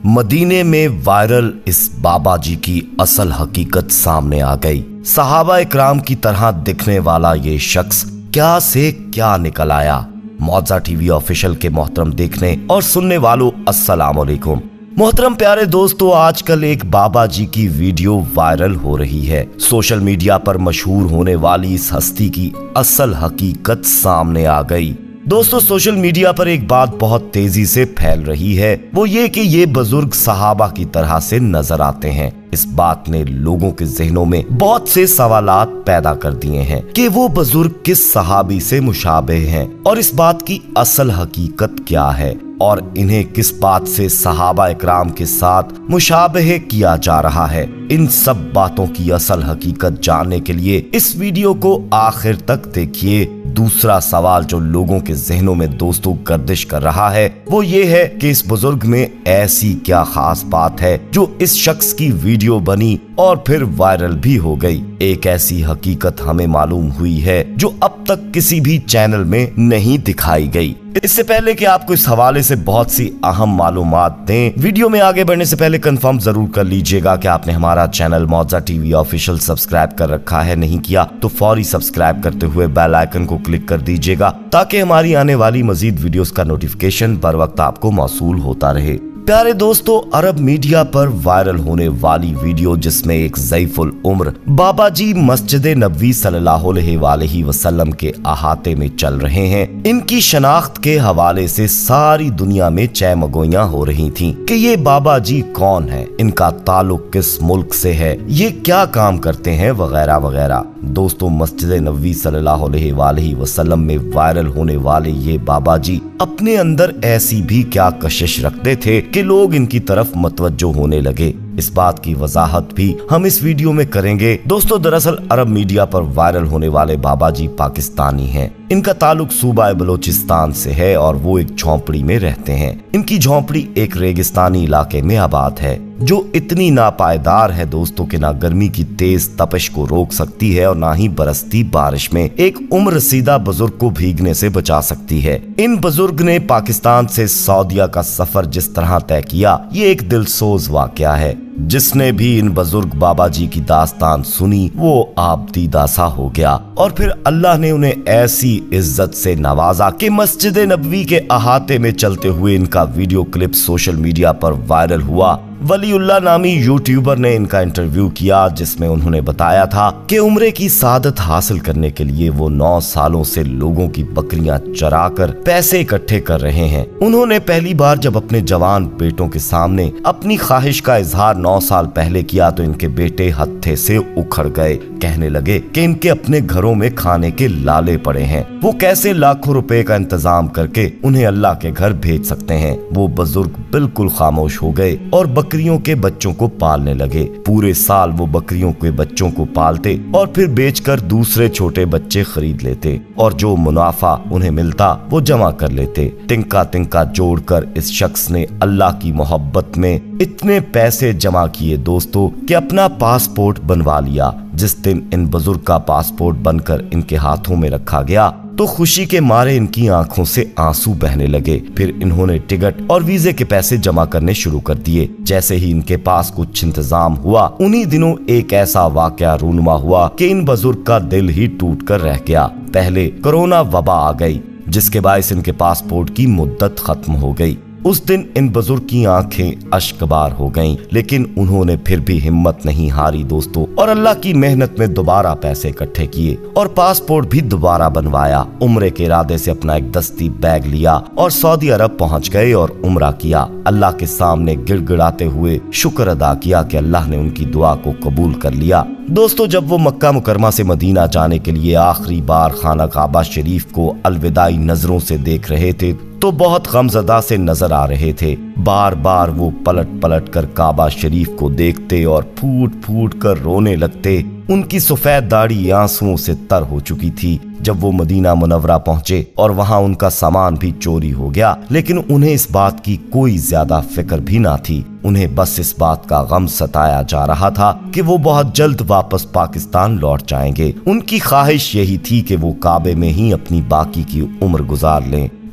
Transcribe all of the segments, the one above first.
मदीने में वायरल इस बाबा जी की असल हकीकत सामने आ गई। सहाबा इकराम की तरह दिखने वाला ये शख्स क्या से क्या निकल आया। मौजा टीवी ऑफिशियल के मोहतरम देखने और सुनने वालों, अस्सलाम वालेकुम। मोहतरम प्यारे दोस्तों, आजकल एक बाबा जी की वीडियो वायरल हो रही है। सोशल मीडिया पर मशहूर होने वाली इस हस्ती की असल हकीकत सामने आ गई। दोस्तों, सोशल मीडिया पर एक बात बहुत तेजी से फैल रही है, वो ये कि ये बुजुर्ग सहाबा की तरह से नजर आते हैं। इस बात ने लोगों के जहनों में बहुत से सवालात पैदा कर दिए हैं कि वो बुजुर्ग किस सहाबी से मुशाबे हैं और इस बात की असल हकीकत क्या है और इन्हें किस बात से सहाबा इकराम के साथ मुशाबहे किया जा रहा है। इन सब बातों की असल हकीकत जानने के लिए इस वीडियो को आखिर तक देखिए। दूसरा सवाल जो लोगों के जहनों में दोस्तों गर्दिश कर रहा है वो ये है कि इस बुजुर्ग में ऐसी क्या खास बात है जो इस शख्स की वीडियो बनी और फिर वायरल भी हो गई। एक ऐसी हकीकत हमें मालूम हुई है जो अब तक किसी भी चैनल में नहीं दिखाई गई। इससे पहले कि आपको इस हवाले से बहुत सी अहम मालूमात दें, वीडियो में आगे बढ़ने से पहले कंफर्म जरूर कर लीजिएगा कि आपने हमारा चैनल मौजा टीवी ऑफिशियल सब्सक्राइब कर रखा है। नहीं किया तो फौरी सब्सक्राइब करते हुए बेल आइकन को क्लिक कर दीजिएगा ताकि हमारी आने वाली मजीद वीडियोस का नोटिफिकेशन बर वक्त आपको मौसूल होता रहे। प्यारे दोस्तों, अरब मीडिया पर वायरल होने वाली वीडियो जिसमें एक ज़ईफुल उम्र बाबा जी मस्जिद नबवी सल्लल्लाहु अलैहि वसल्लम के अहाते में चल रहे हैं, इनकी शनाख्त के हवाले से सारी दुनिया में चहमगोइयां हो रही थीं कि ये बाबा जी कौन है, इनका ताल्लुक किस मुल्क से है, ये क्या काम करते हैं, वगैरह वगैरह। दोस्तों, मस्जिद नबवी सल्लल्लाहु अलैहि वसल्लम में वायरल होने वाले ये बाबा जी अपने अंदर ऐसी भी क्या कशिश रखते थे कि लोग इनकी तरफ मतवज्जो होने लगे। इस बात की वजाहत भी हम इस वीडियो में करेंगे। दोस्तों, दरअसल अरब मीडिया पर वायरल होने वाले बाबा जी पाकिस्तानी हैं। इनका ताल्लुक सूबा बलोचिस्तान से है और वो एक झोंपड़ी में रहते हैं। इनकी झोंपड़ी एक रेगिस्तानी इलाके में आबाद है जो इतनी नापायदार है दोस्तों कि ना गर्मी की तेज तपिश को रोक सकती है और ना ही बरसती बारिश में एक उम्र रसीदा बुजुर्ग को भीगने से बचा सकती है। इन बुजुर्ग ने पाकिस्तान से सऊदीया का सफर जिस तरह तय किया, ये एक दिलसोज वाकया है। जिसने भी इन बुजुर्ग बाबा जी की दास्तान सुनी वो आप दीदा सा हो गया और फिर अल्लाह ने उन्हें ऐसी इज्जत से नवाजा कि मस्जिद नबवी के अहाते में चलते हुए इनका वीडियो क्लिप सोशल मीडिया पर वायरल हुआ। वलीउल्लाह नामी यूट्यूबर ने इनका इंटरव्यू किया जिसमें उन्होंने बताया था कि उम्रे की सादत हासिल करने के लिए वो 9 सालों से लोगों की बकरियां चराकर पैसे इकट्ठे कर रहे हैं। उन्होंने पहली बार जब अपने जवान बेटों के सामने अपनी ख्वाहिश का इजहार 9 साल पहले किया तो इनके बेटे हत्थे से उखड़ गए। कहने लगे कि इनके अपने घरों में खाने के लाले पड़े हैं, वो कैसे लाखों रुपए का इंतजाम करके उन्हें अल्लाह के घर भेज सकते हैं। वो बुजुर्ग बिल्कुल खामोश हो गए और बकरियों के बच्चों को पालने लगे। पूरे साल वो बकरियों के बच्चों को पालते और फिर बेचकर दूसरे छोटे बच्चे खरीद लेते और जो मुनाफा उन्हें मिलता वो जमा कर लेते। तिनका तिनका जोड़कर इस शख्स ने अल्लाह की मोहब्बत में इतने पैसे जमा किए दोस्तों कि अपना पासपोर्ट बनवा लिया। जिस दिन इन बुजुर्ग का पासपोर्ट बनकर इनके हाथों में रखा गया तो खुशी के मारे इनकी आंखों से आंसू बहने लगे। फिर इन्होंने टिकट और वीजे के पैसे जमा करने शुरू कर दिए। जैसे ही इनके पास कुछ इंतजाम हुआ, उन्हीं दिनों एक ऐसा वाकया रूनुमा हुआ कि इन बुजुर्ग का दिल ही टूट कर रह गया। पहले कोरोना वबा आ गई जिसके बायस इनके पासपोर्ट की मुद्दत खत्म हो गई। उस दिन इन बुजुर्ग की आंखें अश्कबार हो गईं, लेकिन उन्होंने फिर भी हिम्मत नहीं हारी दोस्तों और अल्लाह की मेहनत में दोबारा पैसे इकट्ठे किए और पासपोर्ट भी दोबारा बनवाया। उम्रे के इरादे से अपना एक दस्ती बैग लिया और सऊदी अरब पहुंच गए और उम्रा किया। अल्लाह के सामने गिड़गिड़ाते हुए शुक्र अदा किया कि अल्लाह ने उनकी दुआ को कबूल कर लिया। दोस्तों, जब वो मक्का मुकरमा से मदीना जाने के लिए आखिरी बार खाना काबा शरीफ को अलविदाई नजरों से देख रहे थे तो बहुत गमज़दा से नजर आ रहे थे। बार बार वो पलट पलट कर काबा शरीफ को देखते और फूट फूट कर रोने लगते। उनकी सफेद दाढ़ी आंसुओं से तर हो चुकी थी। जब वो मदीना मुनव्वरा पहुंचे और वहां उनका सामान भी चोरी हो गया, लेकिन उन्हें इस बात की कोई ज्यादा फिक्र भी ना थी। उन्हें बस इस बात का गम सताया जा रहा था कि वो बहुत जल्द वापस पाकिस्तान लौट जाएंगे। उनकी ख्वाहिश यही थी कि वो काबे में ही अपनी बाकी की उम्र गुजार लें।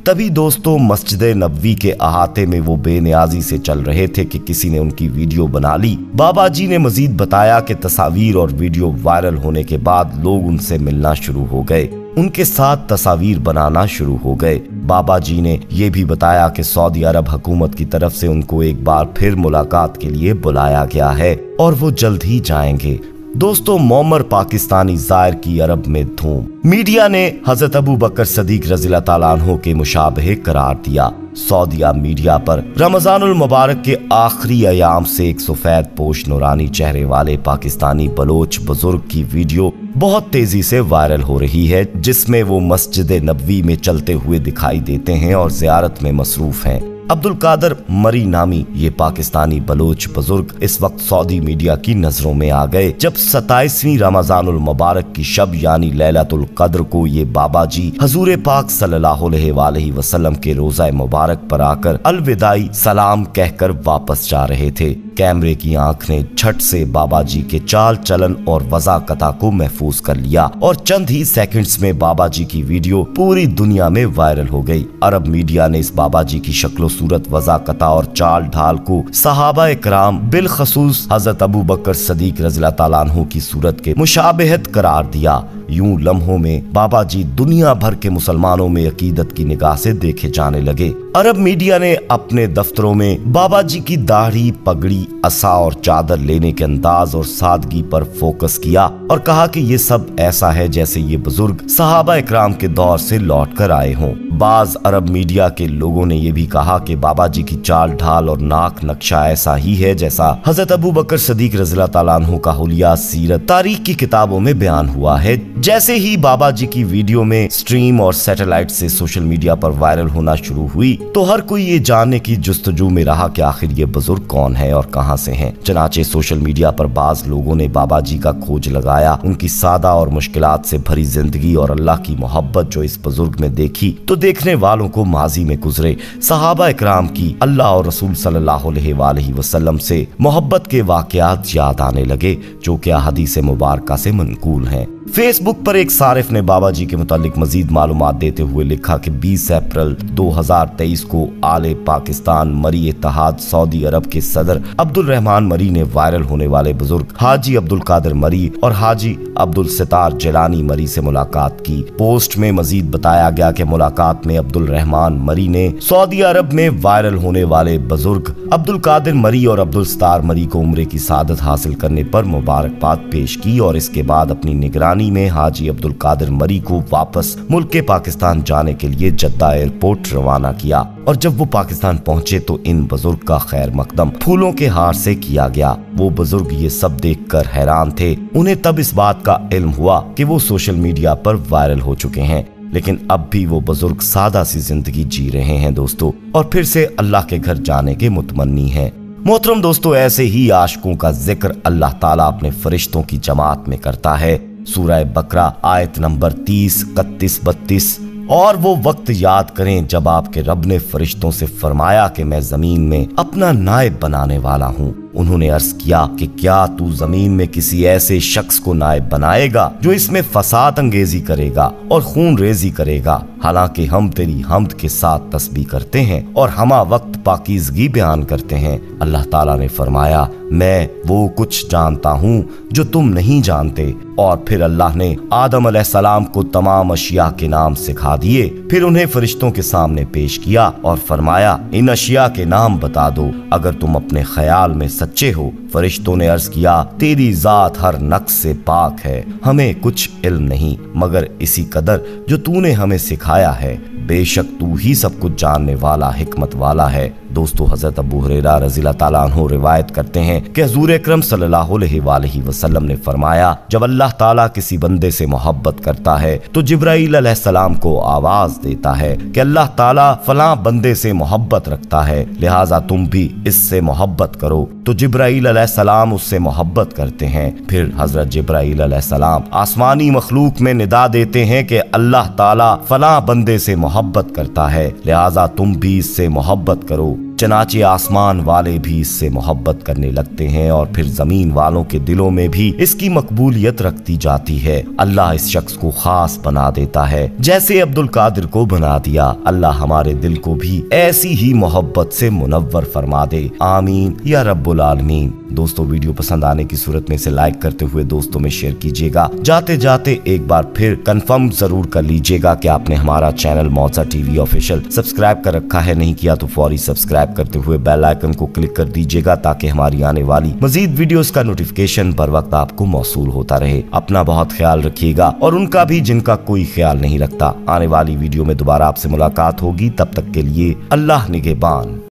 तभी दोस्तों मस्जिद नबवी के अहाते में वो बेनियाजी से चल रहे थे कि किसी ने उनकी वीडियो बना ली। बाबा जी ने मजीद बताया कि तस्वीर और वीडियो वायरल होने के बाद लोग उनसे मिलना शुरू हो गए, उनके साथ तस्वीर बनाना शुरू हो गए। बाबा जी ने ये भी बताया कि सऊदी अरब हुकूमत की तरफ से उनको एक बार फिर मुलाकात के लिए बुलाया गया है और वो जल्द ही जाएंगे। दोस्तों मोमर पाकिस्तानी जायर की अरब में धूम। मीडिया ने हजरत अबू बकर सदीक रज़ियल्लाहु ताला अन्हु के मुशाबहे करार दिया। सऊदीया मीडिया पर रमजानुल मुबारक के आखिरी अयाम से एक सफेद पोश नूरानी चेहरे वाले पाकिस्तानी बलोच बुजुर्ग की वीडियो बहुत तेजी से वायरल हो रही है, जिसमें वो मस्जिद नबवी में चलते हुए दिखाई देते हैं और ज़ियारत में मसरूफ हैं। अब्दुल कादर मरी नामी ये पाकिस्तानी बलोच बुजुर्ग इस वक्त सऊदी मीडिया की नजरों में आ गए जब 27वीं रमजानुल मुबारक की शब यानी लैलतुल कद्र को ये बाबा जी हजूर पाक सल्लल्लाहु अलैहि वसल्लम के रोजा मुबारक पर आकर अलविदाई सलाम कहकर वापस जा रहे थे। कैमरे की आंख ने झट से बाबा जी के चाल चलन और वज़ाकता को महफूज कर लिया और चंद ही सेकंड्स में बाबा जी की वीडियो पूरी दुनिया में वायरल हो गई। अरब मीडिया ने इस बाबा जी की शक्लो सूरत, वज़ाकता और चाल ढाल को सहाबा इकराम बिलखसूस हजरत अबू बकर सदीक रज़ियल्लाहु ताला अन्हु की सूरत के मुशाबहत करार दिया। यूं लम्हों में बाबा जी दुनिया भर के मुसलमानों में अकीदत की निगाह से देखे जाने लगे। अरब मीडिया ने अपने दफ्तरों में बाबा जी की दाढ़ी, पगड़ी, असा और चादर लेने के अंदाज और सादगी पर फोकस किया और कहा कि ये सब ऐसा है जैसे ये बुजुर्ग सहाबा इकराम के दौर से लौट कर आए हों। बाज अरब मीडिया के लोगों ने यह भी कहा कि बाबा जी की चाल ढाल और नाक नक्शा ऐसा ही है जैसा हजरत अबू बकर सदीक रज़ियल्लाहु ताला अन्हु का हुलिया सीरत तारीख की किताबों में बयान हुआ है। जैसे ही बाबा जी की वीडियो में स्ट्रीम और सैटेलाइट से सोशल मीडिया पर वायरल होना शुरू हुई तो हर कोई ये जानने की जुस्तजू में रहा कि आखिर ये बुजुर्ग कौन है और कहां से हैं। चनाचे सोशल मीडिया पर बाज लोगों ने बाबा जी का खोज लगाया, उनकी सादा और मुश्किलात से भरी जिंदगी और अल्लाह की मोहब्बत जो इस बुजुर्ग में देखी तो देखने वालों को माजी में गुजरे सहाबा इकराम की अल्लाह और रसूल सल्लल्लाहु अलैहि वसल्लम से मोहब्बत के वाकयात याद आने लगे जो कि हदीस मुबारका से मनकूल हैं। फेसबुक पर एक सारिफ ने बाबा जी के मुतालिक मजीद मालूमात देते हुए लिखा कि 20 अप्रैल 2023 को आले पाकिस्तान मरी इत्तेहाद सऊदी अरब के सदर अब्दुल रहमान मरी ने वायरल होने वाले बुजुर्ग हाजी अब्दुल कादिर मरी और हाजी अब्दुल सितार जिलानी मरी से मुलाकात की। पोस्ट में मजीद बताया गया कि मुलाकात में अब्दुल रहमान मरी ने सऊदी अरब में वायरल होने वाले बुजुर्ग अब्दुल कादिर मरी और अब्दुल सितार मरी को उम्रे की सादत हासिल करने पर मुबारकबाद पेश की और इसके बाद अपनी निगरानी में हाजी अब्दुल कादिर मरी को वापस मुल्क पाकिस्तान जाने के लिए जद्दा एयरपोर्ट रवाना किया और जब वो पाकिस्तान पहुंचे तो इन बुजुर्ग का खैर मकदम फूलों के हार से किया गया। वो बुजुर्ग ये सब देखकर हैरान थे। उन्हें तब इस बात का इल्म हुआ कि वो सोशल मीडिया पर वायरल हो चुके हैं, लेकिन अब भी वो बुजुर्ग सादा सी जिंदगी जी रहे हैं दोस्तों और फिर से अल्लाह के घर जाने के मुतमन्नी हैं। मोहतरम दोस्तों, ऐसे ही आशिकों का जिक्र अल्लाह ताला अपने फरिश्तों की जमात में करता है। सूरह बकरा आयत नंबर 30, 31, 32। और वो वक्त याद करें जब आपके रब ने फरिश्तों से फरमाया कि मैं जमीन में अपना नायब बनाने वाला हूँ। उन्होंने अर्ज किया कि क्या तू जमीन में किसी ऐसे शख्स को नायब बनाएगा जो इसमें फसाद अंगेजी करेगा और खून रेजी करेगा, हालांकि हम तेरी हमद के साथ तस्बीह करते हैं और हमा वक्त पाकीज़गी बयान करते हैं। अल्लाह ताला ने फरमाया, मैं वो कुछ जानता हूँ जो तुम नहीं जानते। और फिर अल्लाह ने आदम अलैहिस्सलाम को तमाम अशिया के नाम सिखा दिए, फिर उन्हें फरिश्तों के सामने पेश किया और फरमाया, इन अशिया के नाम बता दो अगर तुम अपने ख्याल में सच्चे हो। फरिश्तों ने अर्ज किया, तेरी जात हर नक्स से पाक है, हमें कुछ इल्म नहीं मगर इसी कदर जो तूने हमें सिखाया है, बेशक तू ही सब कुछ जानने वाला हिकमत वाला है। दोस्तों, हजरत अबू हुरैरा रज़ियल्लाहु ताला अन्हु रिवायत करते हैं कि हुज़ूर अकरम सल्लल्लाहु अलैहि वसल्लम ने फरमाया, जब अल्लाह ताला किसी बंदे से मोहब्बत करता है तो जिब्राईल अलैहिस्सलाम को आवाज देता है कि अल्लाह ताला फलां बंदे से मोहब्बत रखता है, लिहाजा तुम भी इससे मोहब्बत करो। तो जिब्राईल अलैहिस्सलाम उससे मोहब्बत करते हैं। फिर हजरत जिब्राईल अलैहिस्सलाम आसमानी मखलूक में निदा देते हैं कि अल्लाह ताला फलां बंदे से मोहब्बत करता है, लिहाजा तुम भी इससे मोहब्बत करो। चनाचे आसमान वाले भी इससे मोहब्बत करने लगते हैं और फिर जमीन वालों के दिलों में भी इसकी मकबूलियत रखती जाती है। अल्लाह इस शख्स को खास बना देता है जैसे अब्दुल कादिर को बना दिया। अल्लाह हमारे दिल को भी ऐसी ही मोहब्बत से मुनव्वर फरमा दे, आमीन या रब्बुल आलमीन। दोस्तों, वीडियो पसंद आने की सूरत में इसे लाइक करते हुए दोस्तों में शेयर कीजिएगा। जाते जाते एक बार फिर कंफर्म जरूर कर लीजिएगा कि आपने हमारा चैनल मौजा टीवी ऑफिशियल सब्सक्राइब कर रखा है। नहीं किया तो फौरी सब्सक्राइब करते हुए बेल आइकन को क्लिक कर दीजिएगा ताकि हमारी आने वाली मजीद वीडियोस का नोटिफिकेशन बर वक्त आपको मौसूल होता रहे। अपना बहुत ख्याल रखिएगा और उनका भी जिनका कोई ख्याल नहीं रखता। आने वाली वीडियो में दोबारा आपसे मुलाकात होगी, तब तक के लिए अल्लाह निगहबान।